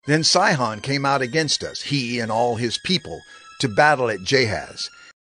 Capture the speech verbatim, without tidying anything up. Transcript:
Then Sihon came out against us, he and all his people, to battle at Jahaz.